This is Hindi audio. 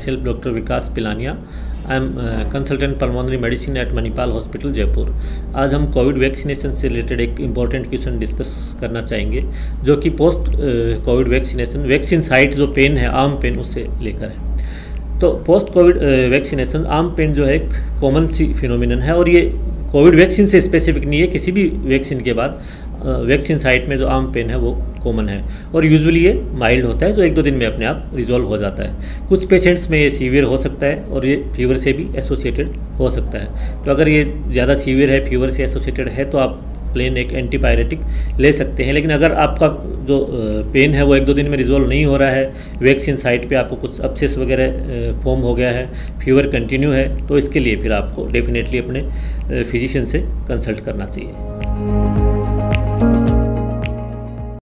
myself Dr. Vikas Pilaniya. I am consultant pulmonary medicine at Manipal Hospital, Jaipur. आज हम कोविड वैक्सीनेशन से रिलेटेड एक इम्पॉर्टेंट क्वेश्चन डिस्कस करना चाहेंगे, जो कि post covid vaccination vaccine site जो पेन है, आर्म पेन, उससे लेकर है। तो post covid vaccination arm pain जो है एक कॉमन सी फिनोमिनन है, और ये कोविड वैक्सीन से स्पेसिफिक नहीं है। किसी भी वैक्सीन के बाद वैक्सीन साइट में जो आर्म पेन है वो कॉमन है, और यूजुअली ये माइल्ड होता है, जो 1-2 दिन में अपने आप रिजॉल्व हो जाता है। कुछ पेशेंट्स में ये सीवियर हो सकता है, और ये फीवर से भी एसोसिएटेड हो सकता है। तो अगर ये ज़्यादा सीवियर है, फीवर से एसोसिएटेड है, तो आप प्लेन एक एंटीपायरेटिक ले सकते हैं। लेकिन अगर आपका जो पेन है वो 1-2 दिन में रिजॉल्व नहीं हो रहा है, वैक्सीन साइट पे आपको कुछ अपसेस वगैरह फॉर्म हो गया है, फीवर कंटिन्यू है, तो इसके लिए फिर आपको डेफिनेटली अपने फिजिशियन से कंसल्ट करना चाहिए।